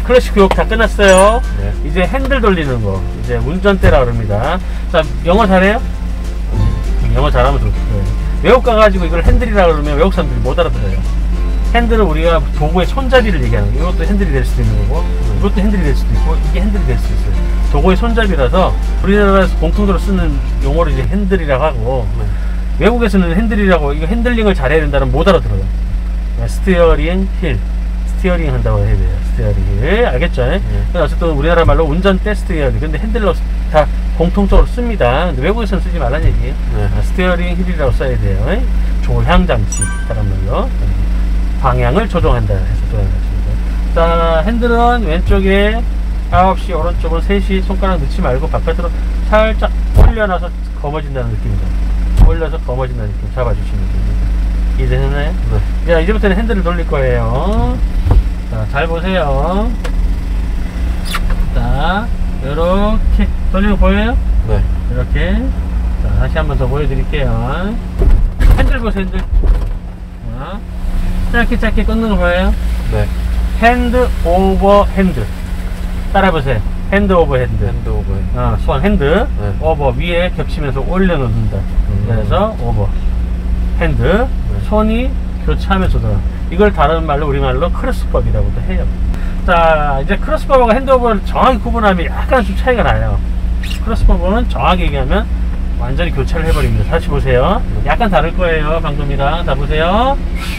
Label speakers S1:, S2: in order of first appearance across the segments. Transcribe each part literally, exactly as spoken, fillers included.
S1: 클래식 교육 다 끝났어요.
S2: 네.
S1: 이제 핸들 돌리는 거, 이제 운전대라 그럽니다. 자, 영어 잘해요? 영어 잘하면 좋고요. 외국 가가지고 이걸 핸들이라 그러면 외국 사람들이 못 알아들어요. 핸들은 우리가 도구의 손잡이를 얘기하는 거예요. 이것도 핸들이 될 수도 있는 거고, 이것도 핸들이 될 수도 있고, 이게 핸들이 될 수도 있어요. 도구의 손잡이라서 우리나라에서 공통적으로 쓰는 용어를 이제 핸들이라고 하고, 네. 외국에서는 핸들이라고, 이거 핸들링을 잘해야 된다면 못 알아들어요. 스티어링 힐, 스티어링 한다고 해야 돼요. 스티어링 힐, 알겠죠? 네. 어쨌든 우리나라 말로 운전대 스티어링, 근데 핸들로 다 공통적으로 씁니다. 근데 외국에서는 쓰지 말라는 얘기예요. 네. 아, 스티어링 힐이라고 써야 돼요. 조향장치, 다른 말로. 방향을 조정한다 해서 조정하겠습니다. 자, 핸들은 왼쪽에 아홉 시, 오른쪽은 세 시, 손가락 넣지 말고 바깥으로 살짝 올려놔서 검어진다는 느낌입니다. 올려서 검어진다는 느낌 잡아주시면 됩니다. 이해되셨나요? 네. 자, 이제부터는 핸들을 돌릴 거예요. 자, 잘 보세요. 자, 이렇게 돌리고 보여요? 네. 이렇게. 자, 다시 한 번 더 보여드릴게요. 핸들 보세요, 핸들. 자, 짧게 짧게 끊는 거 보여요? 네. 핸드 오버 핸드. 따라해보세요. 핸드 오버 핸드. 핸드 오버 핸드. 어, 손 핸드. 네. 오버 위에 겹치면서 올려놓는다. 음. 그래서 오버 핸드. 네. 손이 교차하면서 돌아. 이걸 다른 말로 우리말로 크로스법이라고도 해요. 자, 이제 크로스법하고 핸드 오버를 정확히 구분하면 약간 좀 차이가 나요. 크로스법은 정확히 얘기하면 완전히 교차를 해버립니다. 다시 보세요. 네. 약간 다를 거예요. 방금이랑. 자, 보세요.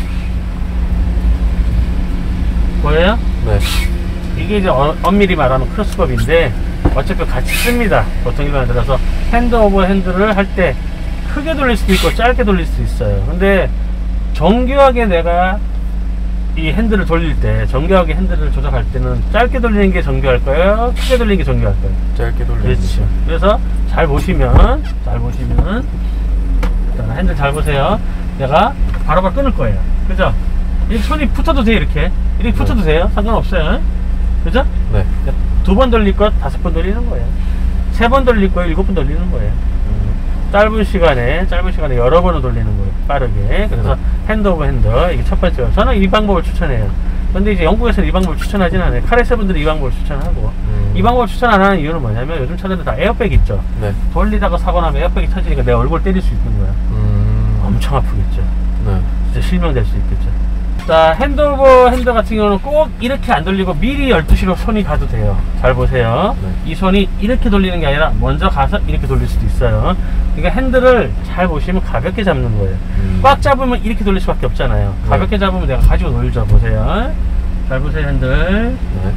S1: 보여요? 네. 이게 이제 어, 엄밀히 말하면 크로스법인데 어차피 같이 씁니다. 보통 일반에 들어서 핸드 오버 핸들을 할 때 크게 돌릴 수도 있고 짧게 돌릴 수도 있어요. 근데 정교하게 내가 이 핸들을 돌릴 때, 정교하게 핸들을 조작할 때는 짧게 돌리는 게 정교할까요? 크게 돌리는 게 정교할까요? 짧게 돌리는 게. 그렇죠. 그래서 잘 보시면, 잘 보시면, 자, 핸들 잘 보세요. 내가 바로바로 끊을 거예요. 그죠? 이 손이 붙어도 돼요, 이렇게. 이렇게 네. 붙어도 돼요. 상관없어요. 그죠? 네. 두 번 돌릴 것, 다섯 번 돌리는 거예요. 세 번 돌릴 거예요, 일곱 번 돌리는 거예요. 음. 짧은 시간에, 짧은 시간에 여러 번을 돌리는 거예요. 빠르게. 그래서 네. 핸드 오버 핸드. 이게 첫 번째로. 저는 이 방법을 추천해요. 근데 이제 영국에서는 이 방법을 추천하진 않아요. 카레세 분들은 이 방법을 추천하고. 음. 이 방법을 추천 안 하는 이유는 뭐냐면 요즘 차들은 다 에어백 있죠. 네. 돌리다가 사고 나면 에어백이 터지니까 내 얼굴 때릴 수 있는 거야. 음. 엄청 아프겠죠. 네. 진짜 실명될 수 있겠죠. 자, 핸드 오버 핸드 같은 경우는 꼭 이렇게 안 돌리고 미리 열두 시로 손이 가도 돼요. 잘 보세요. 네. 이 손이 이렇게 돌리는 게 아니라 먼저 가서 이렇게 돌릴 수도 있어요. 그러니까 핸들을 잘 보시면 가볍게 잡는 거예요. 음. 꽉 잡으면 이렇게 돌릴 수밖에 없잖아요. 네. 가볍게 잡으면 내가 가지고 놀죠. 보세요. 잘 보세요, 핸들. 네.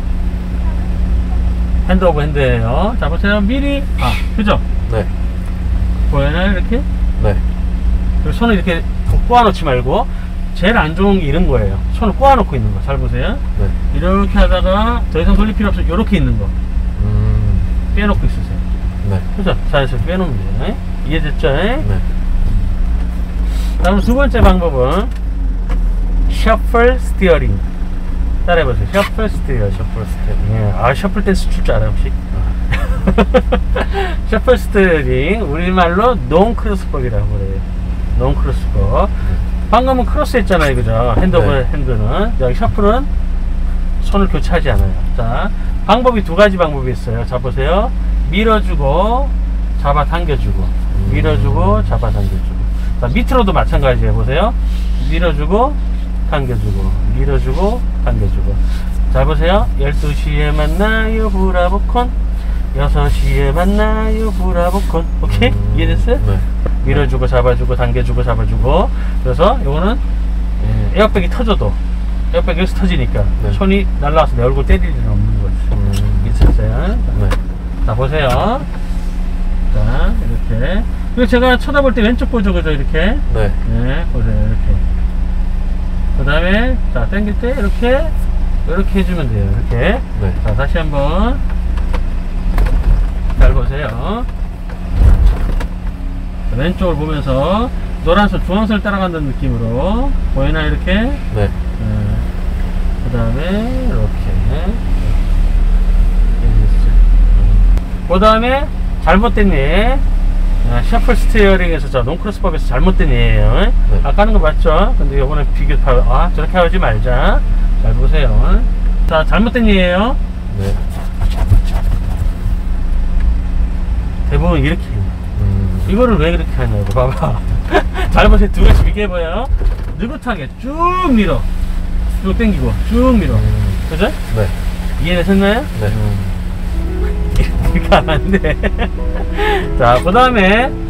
S1: 핸드 오버 핸드예요. 자, 보세요. 미리, 아, 그죠? 네. 보여요, 이렇게? 네. 그리고 손을 이렇게 꼬아놓지 말고, 제일 안 좋은 게 이런 거예요. 손을 꼬아놓고 있는 거. 잘 보세요. 네. 이렇게 하다가 더 이상 돌릴 필요 없어. 이렇게 있는 거. 음. 빼놓고 있으세요. 네. 그죠? 자연스럽게 빼놓으면 돼요. 이해됐죠? 네. 다음 두 번째 방법은 셔플 스티어링. 따라해보세요. 셔플 스티어링. 셔플 스티어링. 예. 아, 셔플 댄스 출 줄 알아요, 혹시? 셔플 스티어링. 우리말로 논 크로스법이라고 그래요. 논 크로스법. 네. 방금은 크로스 했잖아요, 그죠? 핸드 오버 네. 핸드는. 여기 셔플은 손을 교차하지 않아요. 자, 방법이 두 가지 방법이 있어요. 자, 보세요. 밀어주고, 잡아 당겨주고. 음. 밀어주고, 잡아 당겨주고. 자, 밑으로도 마찬가지예요. 보세요. 밀어주고, 당겨주고. 밀어주고, 당겨주고. 자, 보세요. 열두 시에 만나요, 브라보콘. 여섯 시에 만나요, 브라보콘. 오케이? 음. 이해됐어요? 네. 밀어주고 잡아주고 당겨주고 잡아주고. 그래서 요거는 예, 에어백이 터져도 에어백이 여기서 터지니까 네. 손이 날라와서 내 얼굴 때릴 일은 없는 거죠. 음. 있었어요. 네. 자, 보세요. 자, 이렇게. 그리고 제가 쳐다볼 때 왼쪽 보죠, 그죠? 이렇게. 네. 네, 보세요. 이렇게. 그 다음에 자, 당길 때 이렇게 이렇게 해주면 돼요. 이렇게. 네. 자, 다시 한번 잘 보세요. 왼쪽을 보면서 노란색 주황색을 따라간다는 느낌으로 보이나 이렇게? 네. 네. 그 다음에 이렇게 그 다음에 잘못된 예 셔플 스티어링에서 저 논크로스법에서 잘못된 예예요. 네. 아까 하는 거 맞죠? 근데 요거는 비교 아 저렇게 하지 말자. 잘 보세요. 자, 잘못된 예예요.
S2: 네.
S1: 대부분 이렇게 해요.
S2: 음.
S1: 이거를 왜 그렇게 하냐고. 봐봐. 잘 보세요. 두 개씩 이렇게 해봐요. 느긋하게 쭉 밀어. 쭉 당기고 쭉 밀어.
S2: 음.
S1: 그죠?
S2: 네.
S1: 이해되셨나요?
S2: 네.
S1: 이렇게 하면 안 돼. 자, 그 다음에